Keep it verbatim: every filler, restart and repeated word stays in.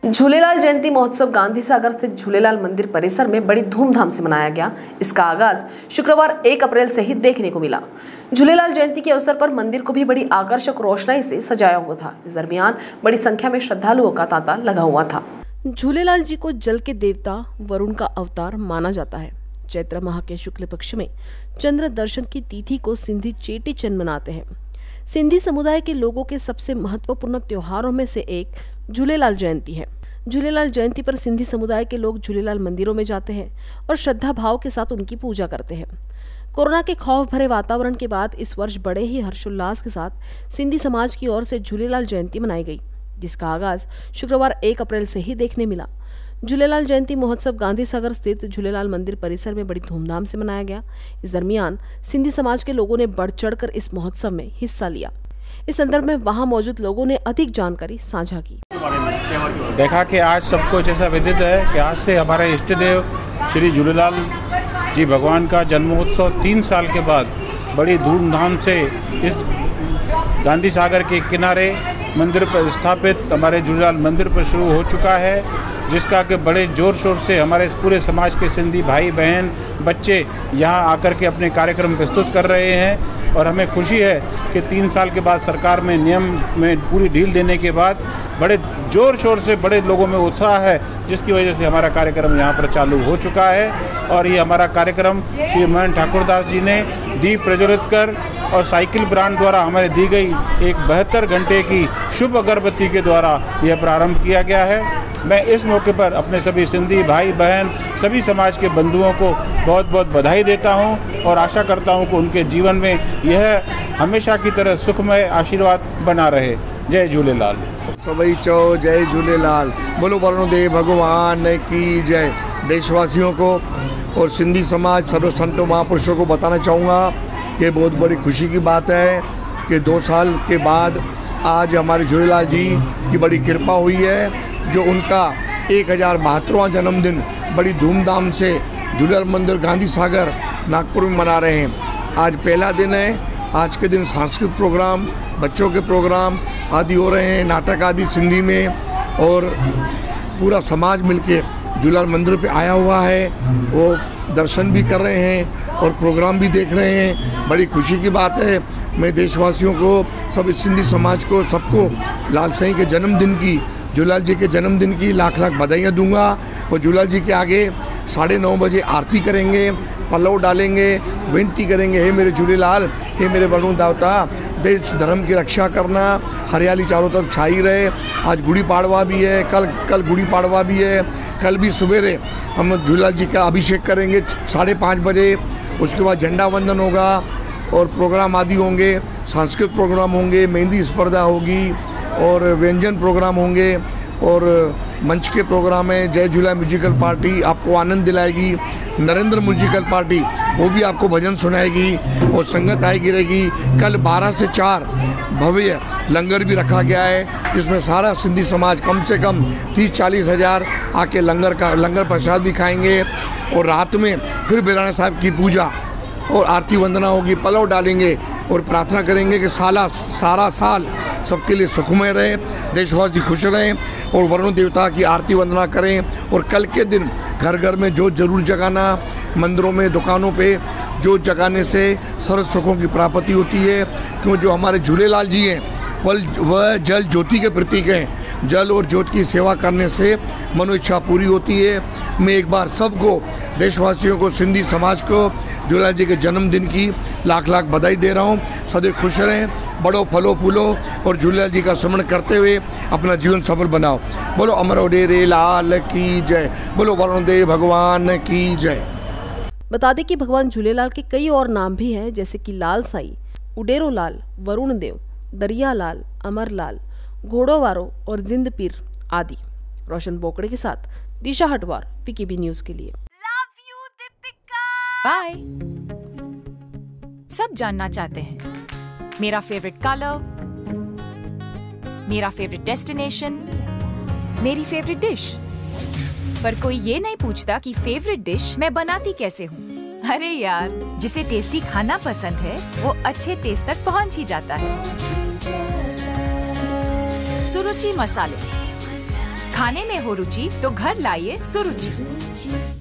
झूलेलाल जयंती महोत्सव गांधी सागर स्थित झूलेलाल मंदिर परिसर में बड़ी धूमधाम से मनाया गया। इसका आगाज शुक्रवार एक अप्रैल से ही देखने को मिला। झूलेलाल जयंती के अवसर पर मंदिर को भी बड़ी आकर्षक रोशनाई से सजाया हुआ था। इस दरमियान बड़ी संख्या में श्रद्धालुओं का तांता लगा हुआ था। झूलेलाल जी को जल के देवता वरुण का अवतार माना जाता है। चैत्र माह के शुक्ल पक्ष में चंद्र दर्शन की तिथि को सिंधी चेटी चंद मनाते हैं। सिंधी समुदाय के लोगों के सबसे महत्वपूर्ण त्योहारों में से एक झूलेलाल जयंती है। झूलेलाल जयंती पर सिंधी समुदाय के लोग झूलेलाल मंदिरों में जाते हैं और श्रद्धा भाव के साथ उनकी पूजा करते हैं। कोरोना के खौफ भरे वातावरण के बाद इस वर्ष बड़े ही हर्षोल्लास के साथ सिंधी समाज की ओर से झूलेलाल जयंती मनाई गई, जिसका आगाज शुक्रवार एक अप्रैल से ही देखने मिला। झूलेलाल जयंती महोत्सव गांधी सागर स्थित झूलेलाल मंदिर परिसर में बड़ी धूमधाम से मनाया गया। इस दरमियान सिंधी समाज के लोगों ने बढ़ चढ़कर इस महोत्सव में हिस्सा लिया। इस संदर्भ में वहां मौजूद लोगों ने अधिक जानकारी साझा की। देखा कि आज सबको जैसा विदित है कि आज से हमारे इष्ट देव श्री झूलेलाल जी भगवान का जन्मोत्सव तीन साल के बाद बड़ी धूमधाम से इस गांधी सागर के किनारे मंदिर पर स्थापित हमारे झूलेलाल मंदिर पर शुरू हो चुका है, जिसका कि बड़े ज़ोर शोर से हमारे पूरे समाज के सिंधी भाई बहन बच्चे यहाँ आकर के अपने कार्यक्रम प्रस्तुत कर रहे हैं। और हमें खुशी है कि तीन साल के बाद सरकार में नियम में पूरी ढील देने के बाद बड़े ज़ोर शोर से बड़े लोगों में उत्साह है, जिसकी वजह से हमारा कार्यक्रम यहाँ पर चालू हो चुका है। और ये हमारा कार्यक्रम श्री महंत ठाकुरदास जी ने दीप प्रज्वलित कर और साइकिल ब्रांड द्वारा हमें दी गई एक बहत्तर घंटे की शुभ अगरबत्ती के द्वारा यह प्रारंभ किया गया है। मैं इस मौके पर अपने सभी सिंधी भाई बहन सभी समाज के बंधुओं को बहुत बहुत बधाई देता हूं और आशा करता हूं कि उनके जीवन में यह हमेशा की तरह सुखमय आशीर्वाद बना रहे। जय झूलेलाल। सभी चो जय झूलेलाल, बोलो वरुणदेव भगवान की जय। देशवासियों को और सिंधी समाज सर्व संतों महापुरुषों को बताना चाहूँगा कि बहुत बड़ी खुशी की बात है कि दो साल के बाद आज हमारे झूलेलाल जी की बड़ी कृपा हुई है, जो उनका एक हज़ार बहत्तरवां जन्मदिन बड़ी धूमधाम से झूलेलाल मंदिर गांधी सागर नागपुर में मना रहे हैं। आज पहला दिन है। आज के दिन सांस्कृतिक प्रोग्राम, बच्चों के प्रोग्राम आदि हो रहे हैं, नाटक आदि सिंधी में, और पूरा समाज मिलके झूलेलाल मंदिर पे आया हुआ है। वो दर्शन भी कर रहे हैं और प्रोग्राम भी देख रहे हैं। बड़ी खुशी की बात है। मैं देशवासियों को, सब सिंधी समाज को, सबको लाल साईं के जन्मदिन की, झूलेलाल जी के जन्मदिन की लाख लाख बधाइयाँ दूंगा। और झूलेलाल जी के आगे साढ़े नौ बजे आरती करेंगे, पल्लव डालेंगे, विनती करेंगे, हे मेरे झूलेलाल, हे मेरे वरुण देवता, देश धर्म की रक्षा करना, हरियाली चारों तरफ छाई रहे। आज गुड़ी पाड़वा भी है, कल कल गुड़ी पाड़वा भी है। कल भी सवेरे हम झूलेलाल जी का अभिषेक करेंगे साढ़े पाँच बजे। उसके बाद झंडा वंदन होगा और प्रोग्राम आदि होंगे, सांस्कृतिक प्रोग्राम होंगे, मेहंदी स्पर्धा होगी और व्यंजन प्रोग्राम होंगे और मंच के प्रोग्राम है। जय झूला म्यूजिकल पार्टी आपको आनंद दिलाएगी। नरेंद्र म्यूजिकल पार्टी वो भी आपको भजन सुनाएगी और संगत आएगी रहेगी। कल बारह से चार भव्य लंगर भी रखा गया है, जिसमें सारा सिंधी समाज कम से कम तीस चालीस हज़ार आके लंगर का लंगर प्रसाद भी खाएंगे। और रात में फिर बिराना साहब की पूजा और आरती वंदना होगी, पलव डालेंगे और प्रार्थना करेंगे कि साला सारा साल सबके लिए सुखमय रहे, देशवासी खुश रहें और वरुण देवता की आरती वंदना करें। और कल के दिन घर घर में जोत जरूर जगाना, मंदिरों में दुकानों पे जोत जगाने से सर्व सुखों की प्राप्ति होती है। क्यों जो हमारे झूलेलाल जी हैं वह वह जल ज्योति के प्रतीक हैं। जल और ज्योत की सेवा करने से मनोइच्छा पूरी होती है। मैं एक बार सबको, देशवासियों को, सिंधी समाज को झूलेलाल जी के जन्मदिन की लाख लाख बधाई दे रहा हूँ। सदैव खुश रहें, बड़ो फलो फूलो और झूलेलाल जी का स्मरण करते हुए अपना जीवन सफल बनाओ। बोलो अमर डेरे लाल की जय, बोलो वरुणदेव भगवान की जय। बता दें कि भगवान झूलेलाल के कई और नाम भी हैं, जैसे कि लाल साई, उडेरो लाल, वरुण देव, दरिया लाल, अमर लाल, घोड़ो वारो और जिंद पीर आदि। रोशन बोकड़े के साथ दिशा हटवार, पीकेबी न्यूज के लिए। बाय। सब जानना चाहते हैं मेरा फेवरेट कलर, मेरा फेवरेट डेस्टिनेशन, मेरी फेवरेट डिश, पर कोई ये नहीं पूछता कि फेवरेट डिश मैं बनाती कैसे हूँ। अरे यार, जिसे टेस्टी खाना पसंद है वो अच्छे टेस्ट तक पहुँच ही जाता है। सुरुचि मसाले, खाने में हो रुचि तो घर लाइए सुरुचि।